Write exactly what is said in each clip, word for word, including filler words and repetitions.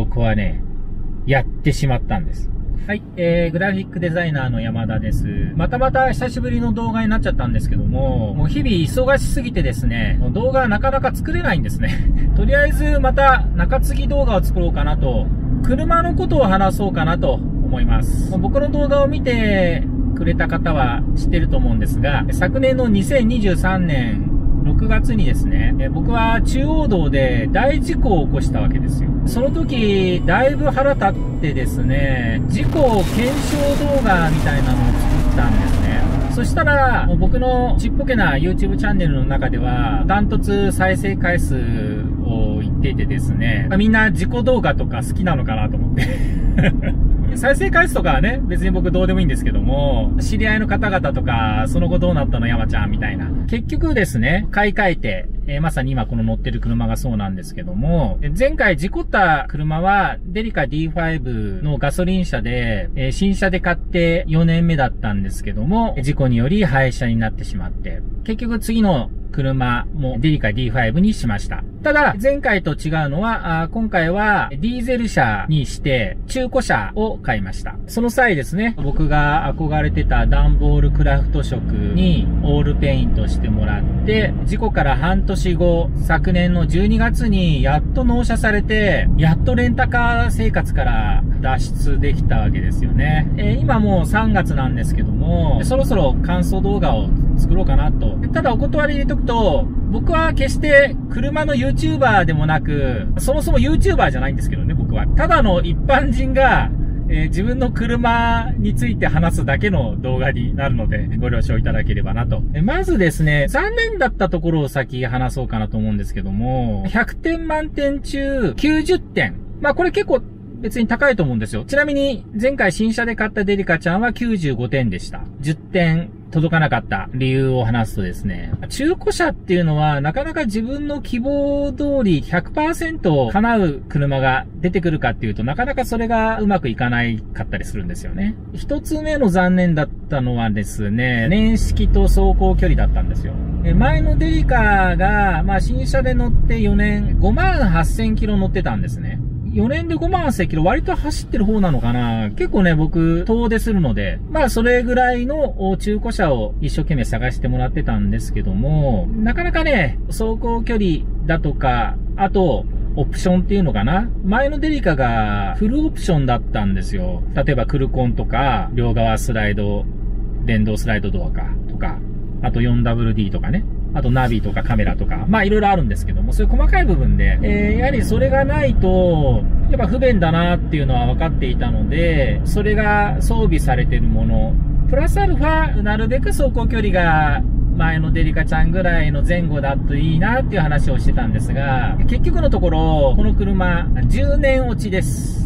僕はね、やってしまったんです。はい、えー、グラフィックデザイナーの山田です。またまた久しぶりの動画になっちゃったんですけども、もう日々忙しすぎてですね、もう動画なかなか作れないんですね。とりあえずまた中継ぎ動画を作ろうかなと、車のことを話そうかなと思います。僕の動画を見てくれた方は知ってると思うんですが、昨年のにせんにじゅうさんねんろくがつにですね、僕は中央道で大事故を起こしたわけですよ。その時、だいぶ腹立ってですね、事故検証動画みたいなのを作ったんですね。そしたら、僕のちっぽけな YouTube チャンネルの中では、ダントツ再生回数を言っていてですね、みんな事故動画とか好きなのかなと思って。再生回数とかはね、別に僕どうでもいいんですけども、知り合いの方々とか、その後どうなったの山ちゃんみたいな。結局ですね、買い替えて、えー、まさに今この乗ってる車がそうなんですけども、前回事故った車は、デリカ ディーファイブ のガソリン車で、えー、新車で買ってよねんめだったんですけども、事故により廃車になってしまって、結局次の車もデリカ ディーファイブ にしました。ただ、前回と違うのは、あ今回はディーゼル車にして中古車を買いました。その際ですね、僕が憧れてたダンボールクラフト色にオールペイントしてもらって、事故から半年後、昨年のじゅうにがつにやっと納車されて、やっとレンタカー生活から脱出できたわけですよね。えー、今もうさんがつなんですけども、そろそろ感想動画を作ろうかなと。ただお断り入れとくと、僕は決して車の YouTuber でもなく、そもそも YouTuber じゃないんですけどね、僕は。ただの一般人が、えー、自分の車について話すだけの動画になるので、ご了承いただければなと。まずですね、残念だったところを先話そうかなと思うんですけども、ひゃくてん満点中きゅうじゅってん。まあこれ結構別に高いと思うんですよ。ちなみに前回新車で買ったデリカちゃんはきゅうじゅうごてんでした。じゅってん届かなかった理由を話すとですね、中古車っていうのはなかなか自分の希望通り ひゃくパーセント 叶う車が出てくるかっていうとなかなかそれがうまくいかないかったりするんですよね。一つ目の残念だったのはですね、年式と走行距離だったんですよ。前のデリカが、まあ新車で乗ってよねん、ごまんはっせんキロ乗ってたんですね。よねんでごまんはっせんキロ割と走ってる方なのかな。結構ね、僕、遠出するので、まあそれぐらいの中古車を一生懸命探してもらってたんですけども、なかなかね、走行距離だとか、あと、オプションっていうのかな。前のデリカがフルオプションだったんですよ。例えばクルコンとか、両側スライド、電動スライドドアか、とか、あと フォーダブリューディー とかね。あとナビとかカメラとか、まあいろいろあるんですけども、そういう細かい部分で、えー、やはりそれがないと、やっぱ不便だなっていうのは分かっていたので、それが装備されているもの、プラスアルファ、なるべく走行距離が前のデリカちゃんぐらいの前後だといいなっていう話をしてたんですが、結局のところ、この車、じゅうねん落ちです。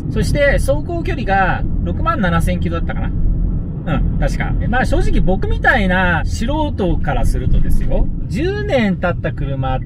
そして走行距離がろくまんななせんキロだったかな。うん、確か。まあ正直僕みたいな素人からするとですよ、じゅうねん経った車って、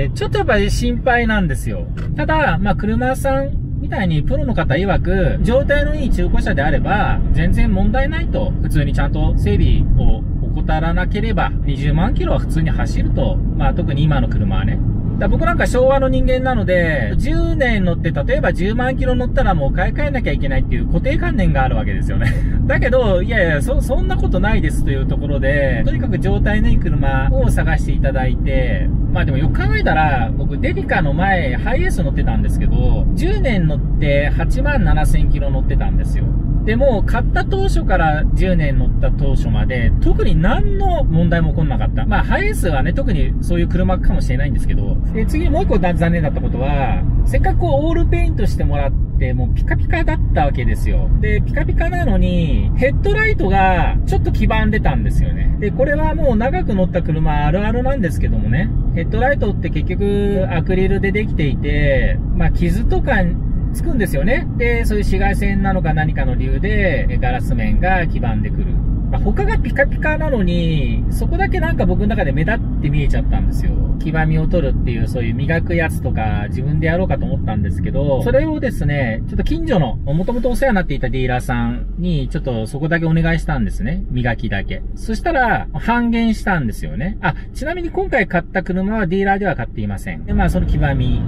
ちょっとやっぱり心配なんですよ。ただ、まあ車屋さんみたいにプロの方曰く、状態のいい中古車であれば、全然問題ないと。普通にちゃんと整備を怠らなければ、にじゅうまんキロは普通に走ると。まあ特に今の車はね。だ僕なんか昭和の人間なので、じゅうねん乗って、例えばじゅうまんキロ乗ったらもう買い替えなきゃいけないっていう固定観念があるわけですよね。だけど、いやいや、そ、そんなことないですというところで、とにかく状態のいい車を探していただいて、まあでもよく考えたら、僕デリカの前、ハイエース乗ってたんですけど、じゅうねん乗ってはちまんななせんキロ乗ってたんですよ。でも、買った当初からじゅうねん乗った当初まで、特に何の問題も起こんなかった。まあ、ハイエースはね、特にそういう車かもしれないんですけど、で次にもう一個残念だったことは、せっかくこう、オールペイントしてもらって、もうピカピカだったわけですよ。で、ピカピカなのに、ヘッドライトがちょっと黄ばんでたんですよね。で、これはもう長く乗った車あるあるなんですけどもね、ヘッドライトって結局アクリルでできていて、まあ、傷とか、つくんですよね。で、そういう紫外線なのか何かの理由で、ガラス面が黄ばんでくる。まあ、他がピカピカなのに、そこだけなんか僕の中で目立って見えちゃったんですよ。黄ばみを取るっていう、そういう磨くやつとか自分でやろうかと思ったんですけど、それをですね、ちょっと近所の、もともとお世話になっていたディーラーさんに、ちょっとそこだけお願いしたんですね。磨きだけ。そしたら、半減したんですよね。あ、ちなみに今回買った車はディーラーでは買っていません。で、まあその黄ばみ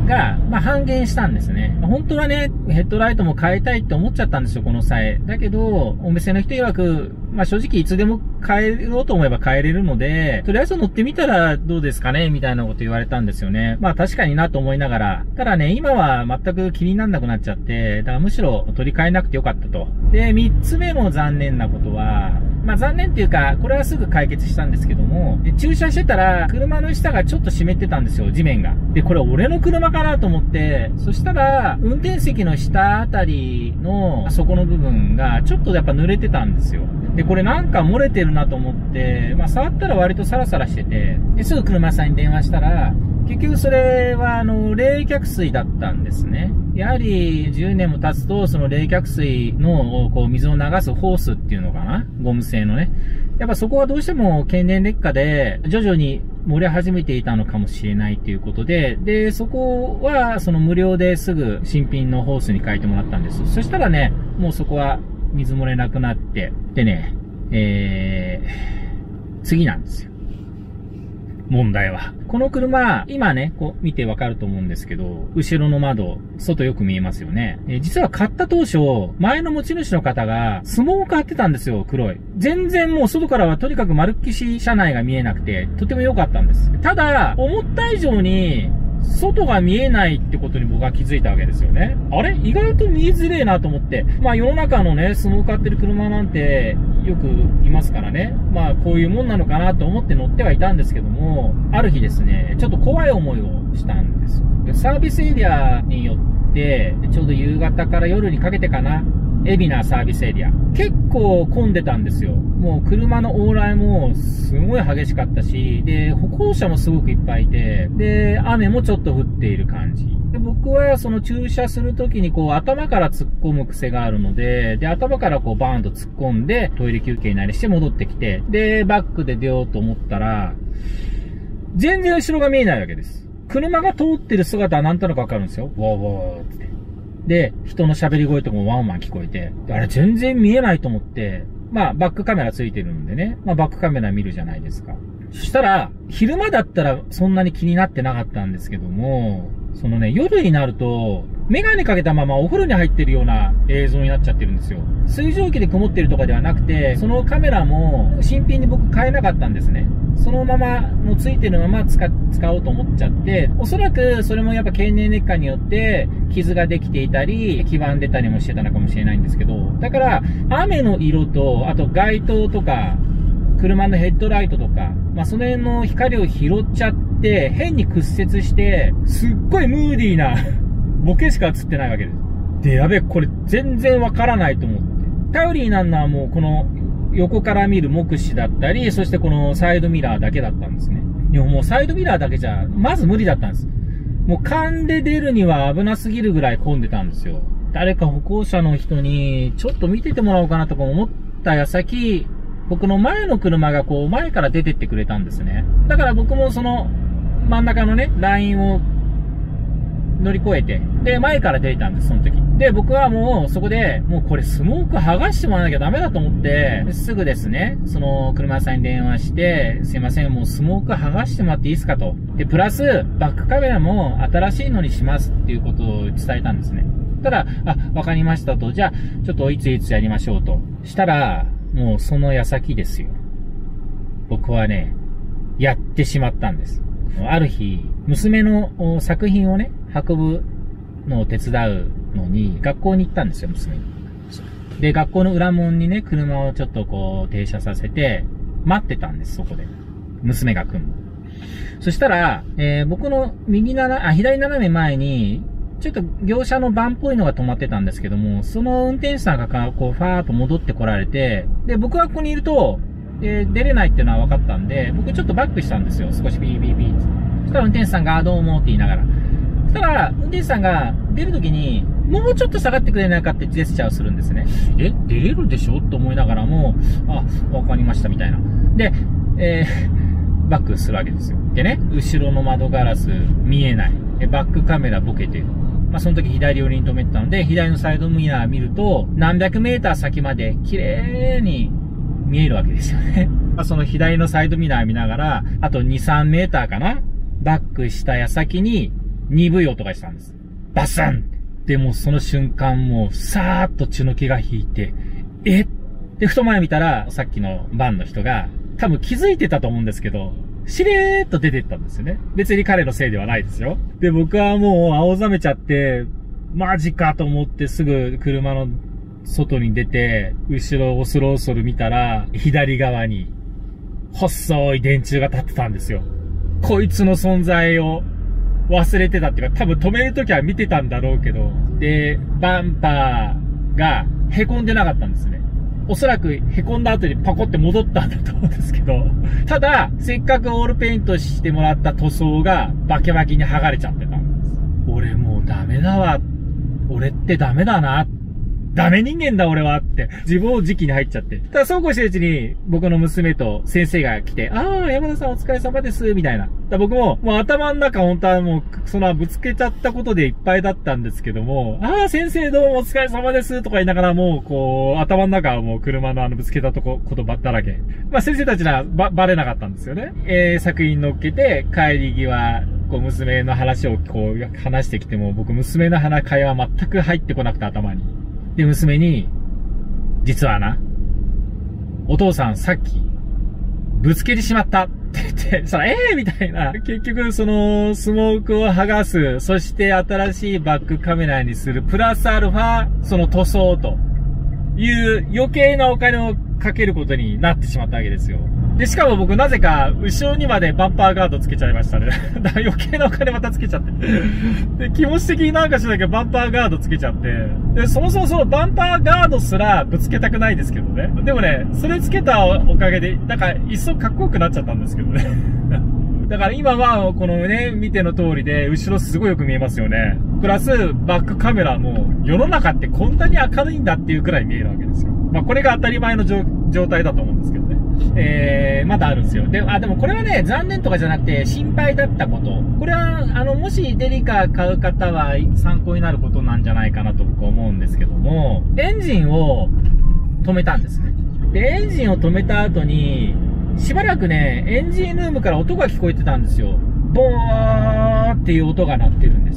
が、まあ、半減したんですね。本当はね、ヘッドライトも変えたいって思っちゃったんですよ、この際。だけど、お店の人曰く、まあ、正直いつでも変えようと思えば変えれるので、とりあえず乗ってみたらどうですかねみたいなこと言われたんですよね。まあ、確かになと思いながら。ただね、今は全く気にならなくなっちゃって、だからむしろ取り替えなくてよかったと。で、三つ目の残念なことは、まあ残念っていうか、これはすぐ解決したんですけども、駐車してたら、車の下がちょっと湿ってたんですよ、地面が。で、これ俺の車かなと思って、そしたら、運転席の下あたりの底の部分が、ちょっとやっぱ濡れてたんですよ。で、これなんか漏れてるなと思って、まあ触ったら割とサラサラしてて、ですぐ車屋さんに電話したら、結局それはあの、冷却水だったんですね。やはりじゅうねんも経つと、その冷却水のこう水を流すホースっていうのかな、ゴム製のね。やっぱそこはどうしても経年劣化で徐々に漏れ始めていたのかもしれないということで、で、そこはその無料ですぐ新品のホースに変えてもらったんです。そしたらね、もうそこは水漏れなくなって、でね、えー、次なんですよ。問題は。この車、今ね、こう見てわかると思うんですけど、後ろの窓、外よく見えますよね。えー、実は買った当初、前の持ち主の方がスモーカーってたんですよ、黒い。全然もう外からはとにかく丸っきし車内が見えなくて、とても良かったんです。ただ、思った以上に、外が見えないってことに僕は気づいたわけですよね。あれ意外と見えづれえなと思って。まあ世の中のね、スモーカーってる車なんてよくいますからね。まあこういうもんなのかなと思って乗ってはいたんですけども、ある日ですね、ちょっと怖い思いをしたんですよ。でサービスエリアによって、ちょうど夕方から夜にかけてかな、海老名サービスエリア。結構混んでたんですよ。もう車の往来もすごい激しかったし、で、歩行者もすごくいっぱいいて、で、雨もちょっと降っている感じ。で、僕はその駐車するときにこう頭から突っ込む癖があるので、で、頭からこうバーンと突っ込んでトイレ休憩なりして戻ってきて、で、バックで出ようと思ったら、全然後ろが見えないわけです。車が通ってる姿はなんとなくわかるんですよ。ウォーウォーって。で、人の喋り声とかもワンワン聞こえて、あれ全然見えないと思って、まあバックカメラついてるんでね、まあバックカメラ見るじゃないですか。そしたら、昼間だったらそんなに気になってなかったんですけども、そのね、夜になると、メガネかけたままお風呂に入ってるような映像になっちゃってるんですよ。水蒸気で曇ってるとかではなくて、そのカメラも新品に僕買えなかったんですね。そのまま、のついてるまま使、使おうと思っちゃって、おそらくそれもやっぱ経年劣化によって傷ができていたり、黄ばんでたりもしてたのかもしれないんですけど、だから、雨の色と、あと街灯とか、車のヘッドライトとか、まあその辺の光を拾っちゃって、変に屈折して、すっごいムーディーなボケしか映ってないわけです。で、やべえ、これ全然わからないと思って。頼りになるのはもうこの横から見る目視だったり、そしてこのサイドミラーだけだったんですね。でももうサイドミラーだけじゃ、まず無理だったんです。もう勘で出るには危なすぎるぐらい混んでたんですよ。誰か歩行者の人にちょっと見ててもらおうかなとか思った矢先、僕の前の車がこう前から出てってくれたんですね。だから僕もその真ん中のね、ラインを乗り越えて、で、前から出たんです、その時。で、僕はもうそこで、もうこれスモーク剥がしてもらわなきゃダメだと思って、すぐですね、その車屋さんに電話して、すいません、もうスモーク剥がしてもらっていいですかと。で、プラス、バックカメラも新しいのにしますっていうことを伝えたんですね。ただ、あ、わかりましたと。じゃあ、ちょっといついつやりましょうと。したら、もうその矢先ですよ。僕はね、やってしまったんです。ある日、娘の作品をね、運ぶのを手伝うのに、学校に行ったんですよ、娘に。で、学校の裏門にね、車をちょっとこう、停車させて、待ってたんです、そこで。娘が来るの。そしたら、えー、僕の右なな、あ、左斜め前に、ちょっと業者のバンっぽいのが止まってたんですけども、その運転手さんがこう、ファーっと戻ってこられて、で、僕がここにいると、えー、出れないっていうのは分かったんで、僕ちょっとバックしたんですよ。少しビービービーって。そしたら運転手さんが、どうもって言いながら。そしたら、運転手さんが出るときに、もうちょっと下がってくれないかってジェスチャーをするんですね。え、出れるでしょと思いながらも、あ、わかりましたみたいな。で、えー、バックするわけですよ。でね、後ろの窓ガラス見えない。バックカメラボケてる。まあ、その時左寄りに止めてたので、左のサイドミラー見ると、何百メーター先まで綺麗に見えるわけですよね。まあ、その左のサイドミラー見ながら、あとに、さんメーターかな、バックした矢先に、 鈍い音がしたんです。バスンで、もうその瞬間もう、さーっと血の気が引いて、えで、ふと前見たら、さっきのバンの人が、多分気づいてたと思うんですけど、しれーっと出てったんですよね。別に彼のせいではないですよ。で、僕はもう青ざめちゃって、マジかと思ってすぐ車の外に出て、後ろを恐る恐る見たら、左側に、細い電柱が立ってたんですよ。こいつの存在を忘れてたっていうか、多分止めるときは見てたんだろうけど、で、バンパーが凹んでなかったんですね。おそらく凹んだ後にパコって戻ったんだと思うんですけど、ただ、せっかくオールペイントしてもらった塗装がバキバキに剥がれちゃってたんです。俺もうダメだわ。俺ってダメだな。ダメ人間だ俺はって、自暴自棄に入っちゃって。ただそうこうしてるうちに、僕の娘と先生が来て、ああ、山田さんお疲れ様です、みたいな。だ僕も、もう頭の中本当はもう、そのぶつけちゃったことでいっぱいだったんですけども、ああ、先生どうもお疲れ様です、とか言いながらもう、こう、頭の中はもう車のあのぶつけたとこ、言葉だらけ。まあ先生たちにはば、バレなかったんですよね。えー、作品乗っけて、帰り際、こう、娘の話をこう、話してきても、僕、娘の話、会話全く入ってこなくて頭に。で、娘に、実はな、お父さんさっき、ぶつけてしまったって言って、そら、ええー、みたいな。結局、その、スモークを剥がす、そして新しいバックカメラにする、プラスアルファ、その塗装という余計なお金をかけることになってしまったわけですよ。で、しかも僕なぜか、後ろにまでバンパーガードつけちゃいましたね。だから余計なお金またつけちゃって。で、気持ち的になんかしなきゃバンパーガードつけちゃって。で、そもそもそのバンパーガードすらぶつけたくないですけどね。でもね、それつけたおかげで、なんか一層かっこよくなっちゃったんですけどね。だから今は、このね、見ての通りで、後ろすごいよく見えますよね。プラス、バックカメラも、世の中ってこんなに明るいんだっていうくらい見えるわけですよ。まあこれが当たり前の状態だと思うんですけどね。えー、まだあるんですよ。で、あ、でもこれはね、残念とかじゃなくて、心配だったこと。これは、あの、もしデリカ買う方は参考になることなんじゃないかなと僕は思うんですけども、エンジンを止めたんですね。で、エンジンを止めた後に、しばらくね、エンジンルームから音が聞こえてたんですよ。ボーっていう音が鳴ってるんです。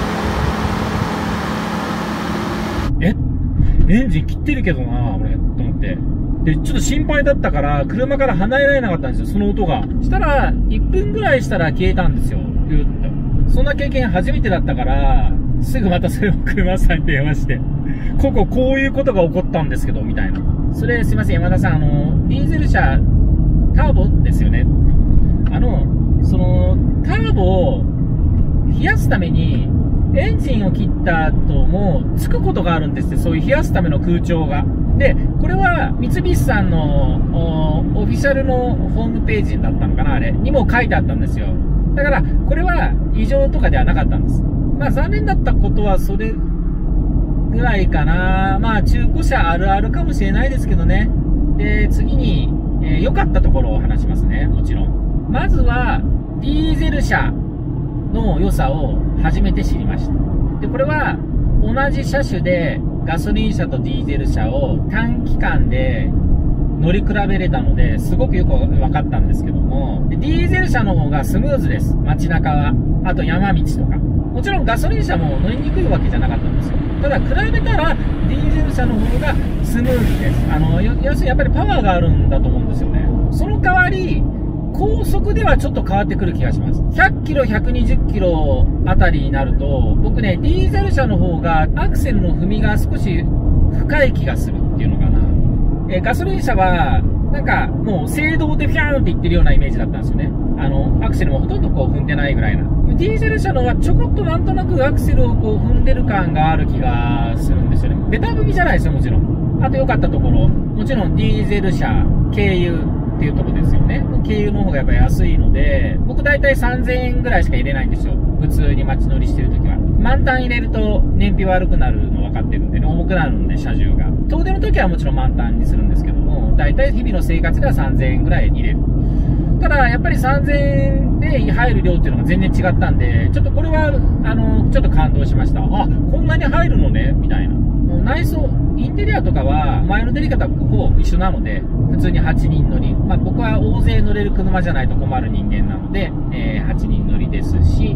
えエンジン切ってるけどな俺、と思って。で、ちょっと心配だったから、車から離れられなかったんですよ、その音が。したら、いっぷんぐらいしたら消えたんですよ。ゆっと。そんな経験初めてだったから、すぐまたそれを車さんに電話して、こここういうことが起こったんですけど、みたいな。それすいません、山田さん、あの、ディーゼル車、ターボですよね。あの、その、ターボを冷やすために、エンジンを切った後も、つくことがあるんですって、そういう冷やすための空調が。で、これは、三菱さんの、オフィシャルのホームページだったのかな、あれ。にも書いてあったんですよ。だから、これは異常とかではなかったんです。まあ、残念だったことは、それぐらいかな。まあ、中古車あるあるかもしれないですけどね。で、次に、えー、良かったところを話しますね、もちろん。まずは、ディーゼル車の良さを初めて知りました。で、これは、同じ車種で、ガソリン車とディーゼル車を短期間で乗り比べれたので、すごくよく分かったんですけども、ディーゼル車の方がスムーズです。街中は。あと山道とか。もちろんガソリン車も乗りにくいわけじゃなかったんですよ。ただ、比べたら、ディーゼル車の方がスムーズです。あの、要するにやっぱりパワーがあるんだと思うんですよね。その代わり、高速ではちょっと変わってくる気がします。ひゃっキロ、ひゃくにじゅっキロあたりになると、僕ね、ディーゼル車の方がアクセルの踏みが少し深い気がするっていうのかな。えー、ガソリン車は、なんかもう制動でフィャーンっていってるようなイメージだったんですよね。あの、アクセルもほとんどこう踏んでないぐらいな。ディーゼル車の方はちょこっとなんとなくアクセルをこう踏んでる感がある気がするんですよね。ベタ踏みじゃないですよ、もちろん。あと良かったところ、もちろんディーゼル車、軽油、っていうとこですよね。軽油の方がやっぱ安いので、僕だいたいさんぜんえんぐらいしか入れないんですよ。普通に街乗りしてるときは。満タン入れると燃費悪くなるの分かってるんでね、重くなるんで、車重が。遠出のときはもちろん満タンにするんですけども、だいたい日々の生活ではさんぜんえんぐらい入れる。ただ、やっぱりさんぜんえんで入る量っていうのが全然違ったんで、ちょっとこれは、あの、ちょっと感動しました。あ、こんなに入るのねみたいな。内装、インテリアとかは、前の出り方ほぼ一緒なので、普通にはちにん乗り。まあ僕は大勢乗れる車じゃないと困る人間なので、えー、はちにん乗りですし、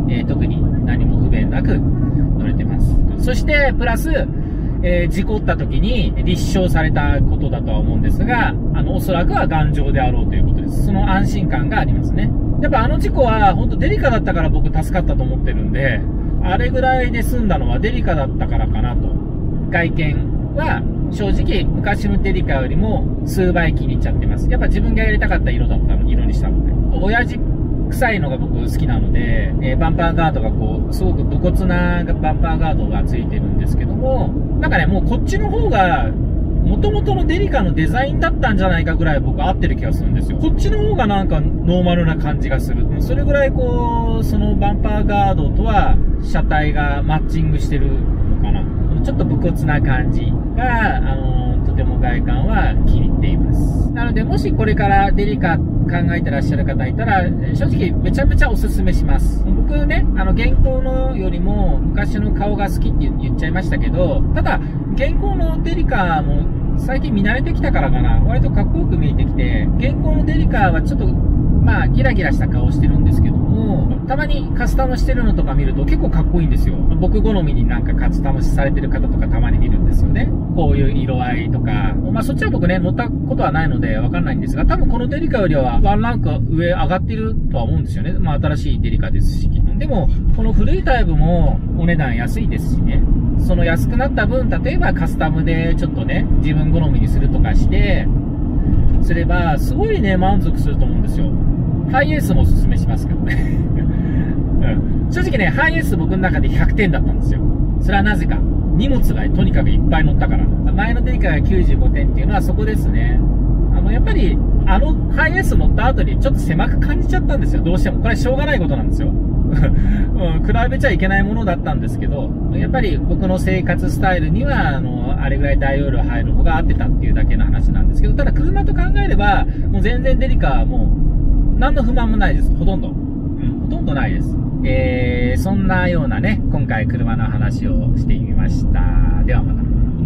えー、特に何も不便なく乗れてます。そして、プラス、えー、事故った時に立証されたことだとは思うんですが、あの、おそらくは頑丈であろうということです。その安心感がありますね。やっぱあの事故は、本当デリカだったから僕助かったと思ってるんで、あれぐらいで済んだのはデリカだったからかなと。外見は、正直、昔のデリカよりも数倍気に入っちゃってます。やっぱ自分がやりたかった色だったの、色にしたので。親父臭いのが僕好きなので、えー、バンパーガードがこう、すごく武骨なバンパーガードがついてるんですけども、なんかね、もうこっちの方が、元々のデリカのデザインだったんじゃないかぐらい僕合ってる気がするんですよ。こっちの方がなんかノーマルな感じがする。それぐらいこう、そのバンパーガードとは車体がマッチングしてるのかな。ちょっと武骨な感じが、あの、とても外観は気に入っています。なので、もしこれからデリカ考えてらっしゃる方いたら、正直めちゃめちゃおすすめします。僕ね、あの、現行のよりも昔の顔が好きって言っちゃいましたけど、ただ、現行のデリカも最近見慣れてきたからかな、割とかっこよく見えてきて、現行のデリカはちょっと、まあ、ギラギラした顔してるんですけども、たまにカスタムしてるのとか見ると結構かっこいいんですよ。僕好みになんかカスタムされてる方とかたまに見るんですよね。こういう色合いとか。まあそっちは僕ね、乗ったことはないのでわかんないんですが、多分このデリカよりはワンランク上上がってるとは思うんですよね。まあ新しいデリカですし。でも、この古いタイプもお値段安いですしね。その安くなった分、例えばカスタムでちょっとね、自分好みにするとかして、すれば、すごいね、満足すると思うんですよ。ハイエースもおすすめしますけどね。うん、正直ね、ハイエース僕の中でひゃくてんだったんですよ。それはなぜか。荷物がとにかくいっぱい乗ったから。前のデリカがきゅうじゅうごてんっていうのはそこですね。あの、やっぱり、あのハイエース乗った後にちょっと狭く感じちゃったんですよ。どうしても。これはしょうがないことなんですよ。うん、比べちゃいけないものだったんですけど、やっぱり僕の生活スタイルには、あの、あれぐらい大容量入る方が合ってたっていうだけの話なんですけど、ただ車と考えれば、もう全然デリカはもう、何の不満もないです。ほとんど。うん、ほとんどないです。えー、そんなようなね、今回車の話をしてみました。ではまた。